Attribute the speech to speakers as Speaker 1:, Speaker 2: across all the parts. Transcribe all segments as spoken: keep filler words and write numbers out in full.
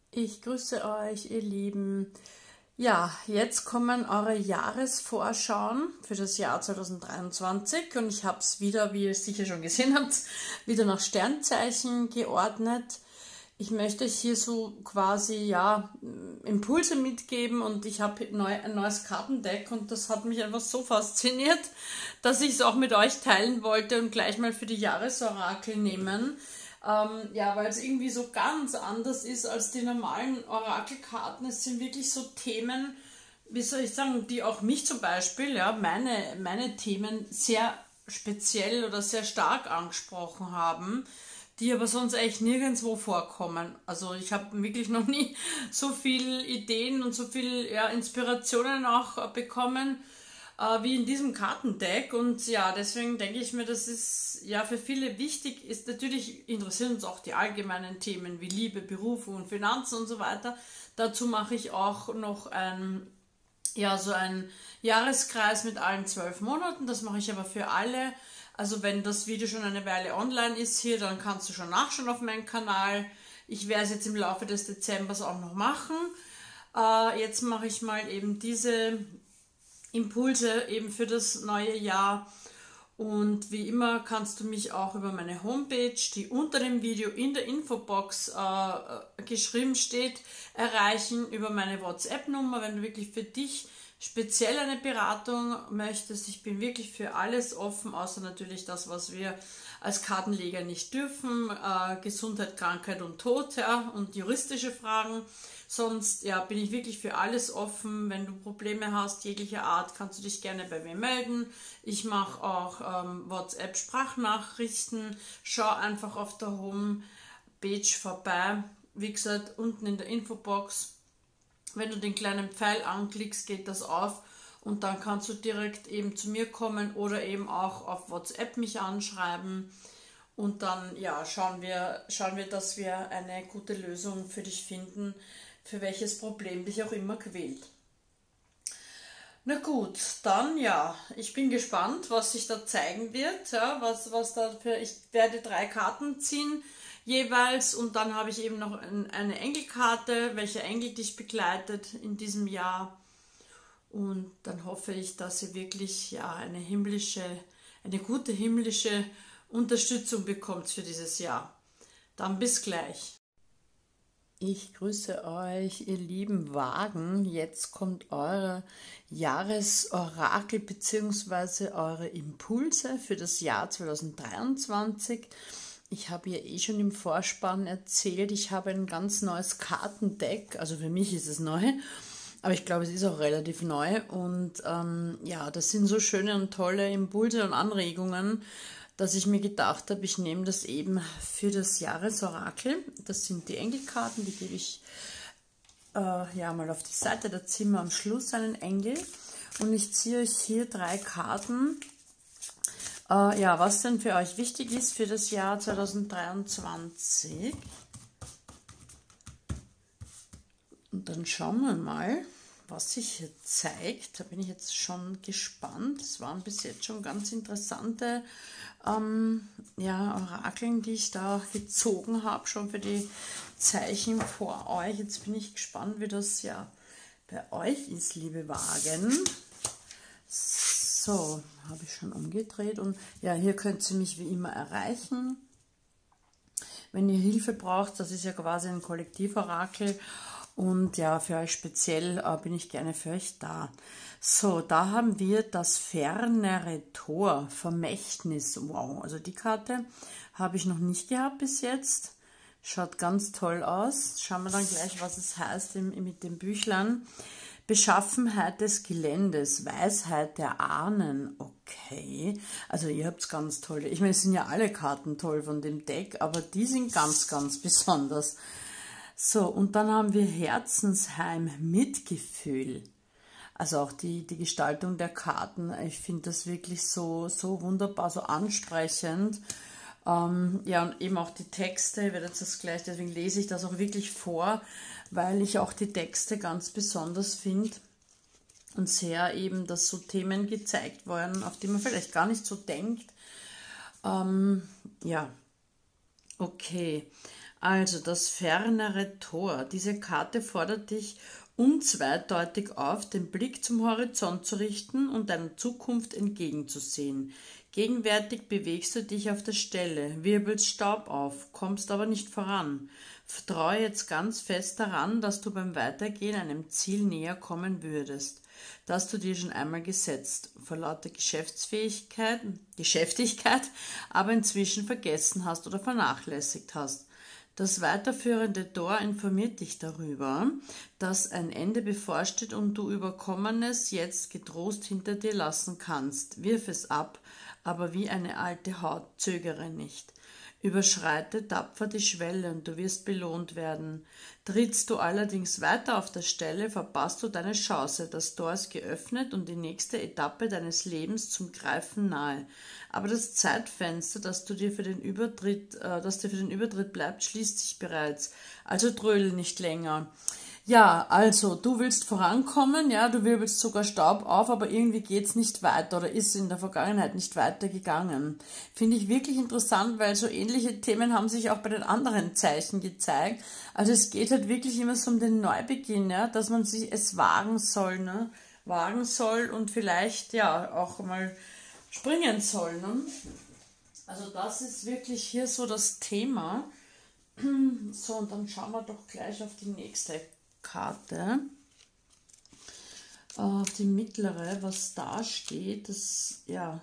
Speaker 1: Ich grüße euch, ihr Lieben. Ja, jetzt kommen eure Jahresvorschauen für das Jahr zweitausenddreiundzwanzig und ich habe es wieder, wie ihr sicher schon gesehen habt, wieder nach Sternzeichen geordnet. Ich möchte euch hier so quasi ja Impulse mitgeben und ich habe neu, ein neues Kartendeck und das hat mich einfach so fasziniert, dass ich es auch mit euch teilen wollte und gleich mal für die Jahresorakel nehmen. Ähm, ja, weil es irgendwie so ganz anders ist als die normalen Orakelkarten. Es sind wirklich so Themen, wie soll ich sagen, die auch mich zum Beispiel, ja, meine, meine Themen sehr speziell oder sehr stark angesprochen haben, die aber sonst echt nirgendwo vorkommen. Also ich habe wirklich noch nie so viele Ideen und so viele ja, Inspirationen auch bekommen äh, wie in diesem Kartendeck. Und ja, deswegen denke ich mir, das ist ja für viele wichtig. Ist natürlich interessieren uns auch die allgemeinen Themen wie Liebe, Berufung, Finanzen und so weiter. Dazu mache ich auch noch ein, ja, so einen Jahreskreis mit allen zwölf Monaten. Das mache ich aber für alle. Also wenn das Video schon eine Weile online ist hier, dann kannst du schon nachschauen auf meinem Kanal. Ich werde es jetzt im Laufe des Dezembers auch noch machen. Äh, jetzt mache ich mal eben diese Impulse eben für das neue Jahr. Und wie immer kannst du mich auch über meine Homepage, die unter dem Video in der Infobox äh, geschrieben steht, erreichen, über meine WhatsApp-Nummer, wenn du wirklich für dich speziell eine Beratung möchtest. Ich bin wirklich für alles offen, außer natürlich das, was wir als Kartenleger nicht dürfen, äh, Gesundheit, Krankheit und Tod, ja, und juristische Fragen. Sonst ja, bin ich wirklich für alles offen. Wenn du Probleme hast, jeglicher Art, kannst du dich gerne bei mir melden. Ich mache auch ähm, WhatsApp-Sprachnachrichten. Schau einfach auf der Homepage vorbei. Wie gesagt, unten in der Infobox. Wenn du den kleinen Pfeil anklickst, geht das auf und dann kannst du direkt eben zu mir kommen oder eben auch auf WhatsApp mich anschreiben und dann ja, schauen wir, schauen wir, dass wir eine gute Lösung für dich finden, für welches Problem dich auch immer quält. Na gut, dann ja, ich bin gespannt, was sich da zeigen wird, ja, was, was da für, ich werde drei Karten ziehen jeweils und dann habe ich eben noch eine Engelkarte, welcher Engel dich begleitet in diesem Jahr und dann hoffe ich, dass ihr wirklich ja eine himmlische, eine gute himmlische Unterstützung bekommt für dieses Jahr. Dann bis gleich. Ich grüße euch, ihr lieben Wagen. Jetzt kommt eure Jahresorakel bzw. eure Impulse für das Jahr zweitausenddreiundzwanzig. Ich habe ja eh schon im Vorspann erzählt, ich habe ein ganz neues Kartendeck. Also für mich ist es neu, aber ich glaube, es ist auch relativ neu. Und ähm, ja, das sind so schöne und tolle Impulse und Anregungen, dass ich mir gedacht habe, ich nehme das eben für das Jahresorakel. Das sind die Engelkarten, die gebe ich äh, ja mal auf die Seite. Da ziehen wir am Schluss einen Engel und ich ziehe euch hier drei Karten. Äh, ja, was denn für euch wichtig ist für das Jahr zweitausenddreiundzwanzig. Und dann schauen wir mal, was sich hier zeigt. Da bin ich jetzt schon gespannt. Es waren bis jetzt schon ganz interessante ähm, ja, Orakeln, die ich da gezogen habe, schon für die Zeichen vor euch. Jetzt bin ich gespannt, wie das ja bei euch ist, liebe Wagen. So, habe ich schon umgedreht und ja, hier könnt ihr mich wie immer erreichen. Wenn ihr Hilfe braucht, das ist ja quasi ein Kollektivorakel. Und ja, für euch speziell äh, bin ich gerne für euch da. So, da haben wir das fernere Tor, Vermächtnis. Wow, also die Karte habe ich noch nicht gehabt bis jetzt. Schaut ganz toll aus. Schauen wir dann gleich, was es heißt im, mit dem Büchlein. Beschaffenheit des Geländes, Weisheit der Ahnen. Okay, also ihr habt ganz tolle. Ich meine, es sind ja alle Karten toll von dem Deck, aber die sind ganz, ganz besonders. So, und dann haben wir Herzensheim, Mitgefühl. Also auch die, die Gestaltung der Karten, ich finde das wirklich so, so wunderbar, so ansprechend. Ähm, ja, und eben auch die Texte, ich werde jetzt das gleich, deswegen lese ich das auch wirklich vor, weil ich auch die Texte ganz besonders finde und sehr eben, dass so Themen gezeigt werden, auf die man vielleicht gar nicht so denkt. Ähm, ja, okay. Also das fernere Tor. Diese Karte fordert dich unzweideutig auf, den Blick zum Horizont zu richten und deiner Zukunft entgegenzusehen. Gegenwärtig bewegst du dich auf der Stelle, wirbelst Staub auf, kommst aber nicht voran. Vertraue jetzt ganz fest daran, dass du beim Weitergehen einem Ziel näher kommen würdest, das du dir schon einmal gesetzt, vor lauter Geschäftsfähigkeit, Geschäftigkeit, aber inzwischen vergessen hast oder vernachlässigt hast. Das weiterführende Tor informiert dich darüber, dass ein Ende bevorsteht und du Überkommenes jetzt getrost hinter dir lassen kannst. Wirf es ab, aber wie eine alte Haut, zögere nicht. Überschreite tapfer die Schwelle und du wirst belohnt werden. Trittst du allerdings weiter auf der Stelle, verpasst du deine Chance. Das Tor ist geöffnet und die nächste Etappe deines Lebens zum Greifen nahe. Aber das Zeitfenster, das du dir für den Übertritt, äh, das dir für den Übertritt bleibt, schließt sich bereits. Also trödel nicht länger. Ja, also du willst vorankommen, ja, du wirbelst sogar Staub auf, aber irgendwie geht's nicht weiter oder ist in der Vergangenheit nicht weitergegangen. Finde ich wirklich interessant, weil so ähnliche Themen haben sich auch bei den anderen Zeichen gezeigt. Also es geht halt wirklich immer so um den Neubeginn, ja, dass man sich es wagen soll, ne, wagen soll und vielleicht ja auch mal springen soll, ne. Also das ist wirklich hier so das Thema. So, und dann schauen wir doch gleich auf die nächste Karte, auf die mittlere, was da steht, das, ja,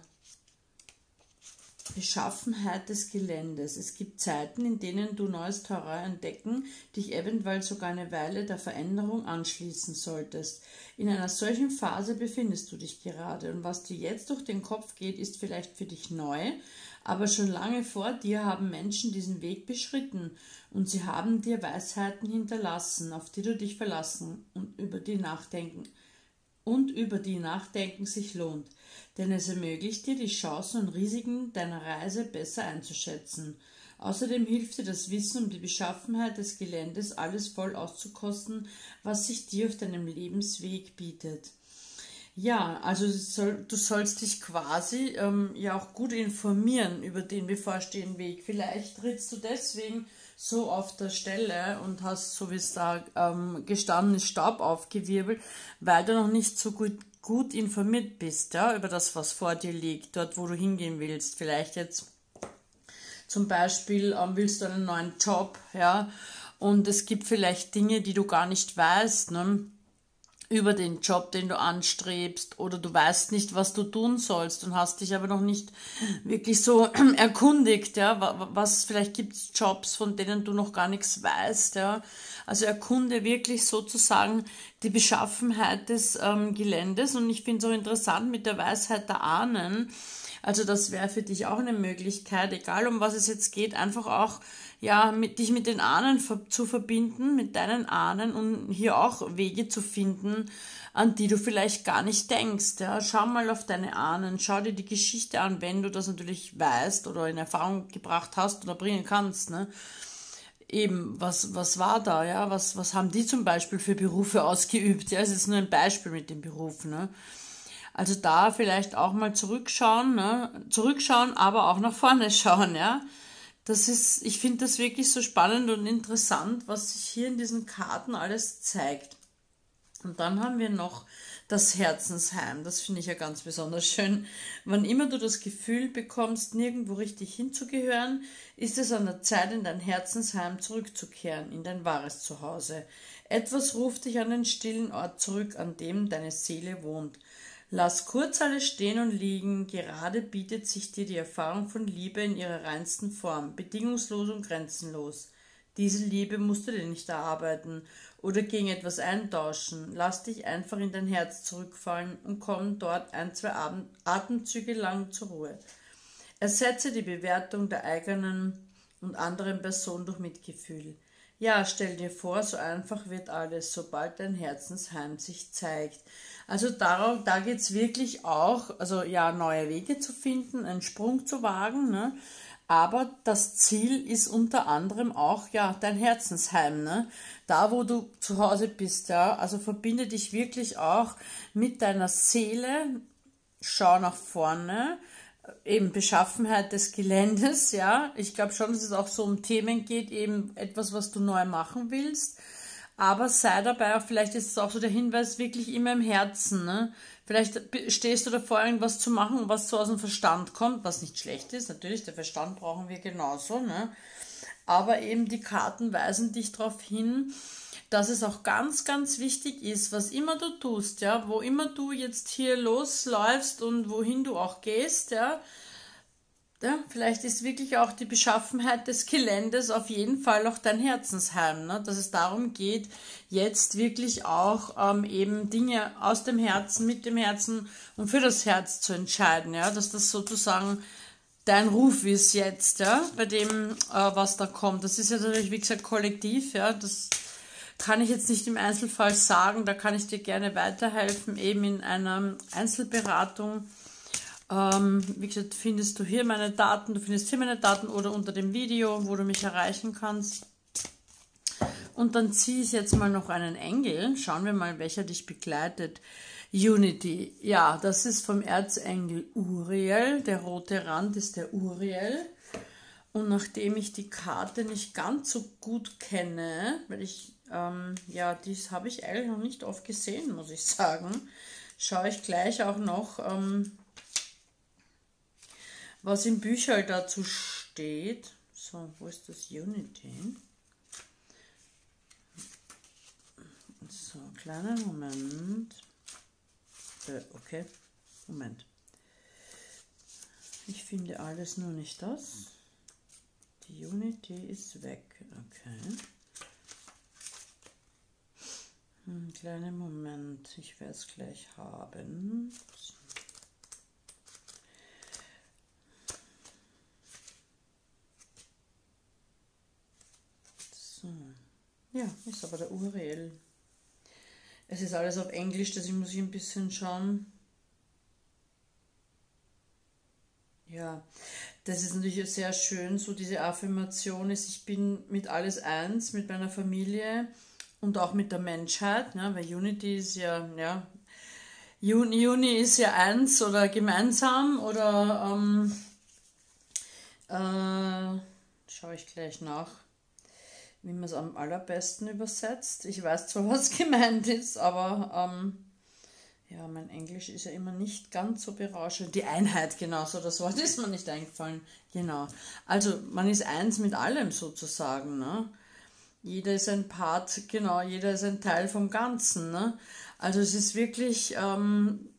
Speaker 1: Beschaffenheit des Geländes. Es gibt Zeiten, in denen du neues Terrain entdecken, dich eventuell sogar eine Weile der Veränderung anschließen solltest. In einer solchen Phase befindest du dich gerade und was dir jetzt durch den Kopf geht, ist vielleicht für dich neu, aber schon lange vor dir haben Menschen diesen Weg beschritten und sie haben dir Weisheiten hinterlassen, auf die du dich verlassen und über die nachdenken und über die Nachdenken sich lohnt, denn es ermöglicht dir, die Chancen und Risiken deiner Reise besser einzuschätzen. Außerdem hilft dir das Wissen um die Beschaffenheit des Geländes, alles voll auszukosten, was sich dir auf deinem Lebensweg bietet. Ja, also soll, du sollst dich quasi ähm, ja auch gut informieren über den bevorstehenden Weg. Vielleicht trittst du deswegen so auf der Stelle und hast, so wie es da ähm, gestanden ist, Staub aufgewirbelt, weil du noch nicht so gut, gut informiert bist, ja, über das, was vor dir liegt, dort, wo du hingehen willst. Vielleicht jetzt zum Beispiel ähm, willst du einen neuen Job, ja, und es gibt vielleicht Dinge, die du gar nicht weißt, ne, über den Job, den du anstrebst, oder du weißt nicht, was du tun sollst und hast dich aber noch nicht wirklich so erkundigt, ja, was, vielleicht gibt es Jobs, von denen du noch gar nichts weißt, ja, also erkunde wirklich sozusagen die Beschaffenheit des ähm, Geländes und ich finde es auch interessant mit der Weisheit der Ahnen, also das wäre für dich auch eine Möglichkeit, egal um was es jetzt geht, einfach auch ja, mit, dich mit den Ahnen zu verbinden, mit deinen Ahnen und hier auch Wege zu finden, an die du vielleicht gar nicht denkst. Ja. Schau mal auf deine Ahnen, schau dir die Geschichte an, wenn du das natürlich weißt oder in Erfahrung gebracht hast oder bringen kannst. Ne. Eben, was, was war da, ja, was, was haben die zum Beispiel für Berufe ausgeübt? Ja, es ist nur ein Beispiel mit den Berufen, ne. Also da vielleicht auch mal zurückschauen, ne, zurückschauen, aber auch nach vorne schauen, ja. Das ist, ich finde das wirklich so spannend und interessant, was sich hier in diesen Karten alles zeigt. Und dann haben wir noch das Herzensheim. Das finde ich ja ganz besonders schön. Wann immer du das Gefühl bekommst, nirgendwo richtig hinzugehören, ist es an der Zeit, in dein Herzensheim zurückzukehren, in dein wahres Zuhause. Etwas ruft dich an den stillen Ort zurück, an dem deine Seele wohnt. Lass kurz alles stehen und liegen, gerade bietet sich dir die Erfahrung von Liebe in ihrer reinsten Form, bedingungslos und grenzenlos. Diese Liebe musst du dir nicht erarbeiten oder gegen etwas eintauschen. Lass dich einfach in dein Herz zurückfallen und komm dort ein, zwei Atemzüge lang zur Ruhe. Ersetze die Bewertung der eigenen und anderen Person durch Mitgefühl. Ja, stell dir vor, so einfach wird alles, sobald dein Herzensheim sich zeigt. Also darauf, da geht es wirklich auch, also ja, neue Wege zu finden, einen Sprung zu wagen, ne? Aber das Ziel ist unter anderem auch, ja, dein Herzensheim, ne? Da, wo du zu Hause bist, ja, also verbinde dich wirklich auch mit deiner Seele, schau nach vorne, eben Beschaffenheit des Geländes, ja. Ich glaube schon, dass es auch so um Themen geht, eben etwas, was du neu machen willst. Aber sei dabei auch, vielleicht ist es auch so der Hinweis, wirklich immer im Herzen, ne? Vielleicht stehst du davor, irgendwas zu machen, was so aus dem Verstand kommt, was nicht schlecht ist. Natürlich, der Verstand brauchen wir genauso, ne? Aber eben die Karten weisen dich darauf hin, dass es auch ganz, ganz wichtig ist, was immer du tust, ja, wo immer du jetzt hier losläufst und wohin du auch gehst, ja, ja, vielleicht ist wirklich auch die Beschaffenheit des Geländes auf jeden Fall auch dein Herzensheim, ne? Dass es darum geht, jetzt wirklich auch ähm, eben Dinge aus dem Herzen, mit dem Herzen und für das Herz zu entscheiden, ja, dass das sozusagen dein Ruf ist jetzt, ja, bei dem, äh, was da kommt. Das ist ja natürlich, wie gesagt, kollektiv, ja, das kann ich jetzt nicht im Einzelfall sagen, da kann ich dir gerne weiterhelfen, eben in einer Einzelberatung. Ähm, wie gesagt, findest du hier meine Daten, du findest hier meine Daten oder unter dem Video, wo du mich erreichen kannst. Und dann ziehe ich jetzt mal noch einen Engel. Schauen wir mal, welcher dich begleitet. Unity. Ja, das ist vom Erzengel Uriel. Der rote Rand ist der Uriel. Und nachdem ich die Karte nicht ganz so gut kenne, weil ich, ähm, ja, dies habe ich eigentlich noch nicht oft gesehen, muss ich sagen, schaue ich gleich auch noch, ähm, was im Bücherl dazu steht. So, wo ist das Unity? So, kleiner Moment. Äh, okay, Moment. Ich finde alles nur nicht das. Die Unity ist weg. Okay. Hm, kleiner Moment. Ich werde es gleich haben. So. So. Ja, ist aber der Uriel. Es ist alles auf Englisch, deswegen muss ich ein bisschen schauen. Ja, das ist natürlich sehr schön, so diese Affirmation ist, ich bin mit alles eins, mit meiner Familie und auch mit der Menschheit, ne? Weil Unity ist ja, ja, Uni, Uni ist ja eins oder gemeinsam oder, ähm, äh, schaue ich gleich nach, wie man es am allerbesten übersetzt. Ich weiß zwar, was gemeint ist, aber ähm, ja, mein Englisch ist ja immer nicht ganz so berauschend. Die Einheit, genau, so das Wort ist mir nicht eingefallen. Genau. Also man ist eins mit allem sozusagen, ne? Jeder ist ein Part, genau, jeder ist ein Teil vom Ganzen, ne? Also es ist wirklich, ähm,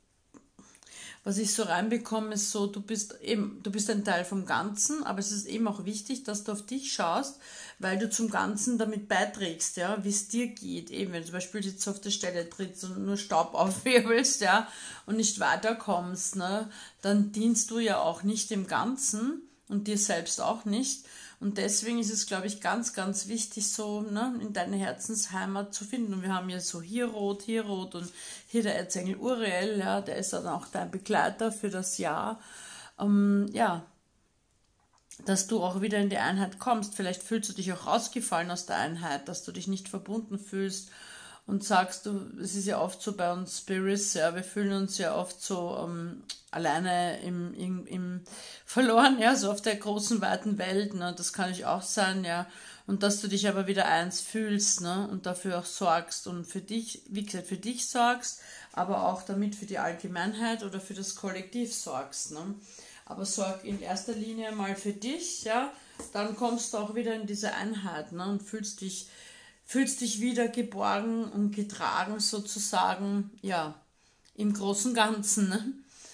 Speaker 1: was ich so reinbekomme, ist so, du bist eben, du bist ein Teil vom Ganzen, aber es ist eben auch wichtig, dass du auf dich schaust, weil du zum Ganzen damit beiträgst, ja, wie es dir geht. Eben, wenn du zum Beispiel jetzt auf der Stelle trittst und nur Staub aufwirbelst, ja, und nicht weiterkommst, ne, dann dienst du ja auch nicht dem Ganzen und dir selbst auch nicht. Und deswegen ist es, glaube ich, ganz, ganz wichtig, so, ne, in deine Herzensheimat zu finden. Und wir haben ja so hier rot, hier rot und hier der Erzengel Uriel, ja, der ist dann auch dein Begleiter für das Jahr. Ähm, ja, dass du auch wieder in die Einheit kommst. Vielleicht fühlst du dich auch rausgefallen aus der Einheit, dass du dich nicht verbunden fühlst und sagst du, es ist ja oft so bei uns Spirits, ja, wir fühlen uns ja oft so ähm, alleine im, im, im verloren, ja, so auf der großen, weiten Welt, ne, das kann ich auch sein, ja, und dass du dich aber wieder eins fühlst, ne, und dafür auch sorgst und für dich, wie gesagt, für dich sorgst, aber auch damit für die Allgemeinheit oder für das Kollektiv sorgst, ne. Aber sorg in erster Linie mal für dich, ja, dann kommst du auch wieder in diese Einheit, ne, und fühlst dich, fühlst dich wieder geborgen und getragen sozusagen, ja, im großen Ganzen, ne.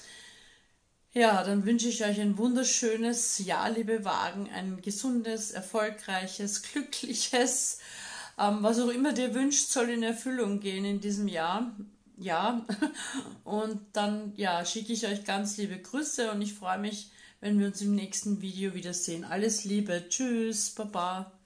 Speaker 1: Ja, dann wünsche ich euch ein wunderschönes Jahr, liebe Wagen, ein gesundes, erfolgreiches, glückliches, ähm, was auch immer dir wünscht, soll in Erfüllung gehen in diesem Jahr. Ja, und dann ja, schicke ich euch ganz liebe Grüße und ich freue mich, wenn wir uns im nächsten Video wiedersehen. Alles Liebe, tschüss, baba.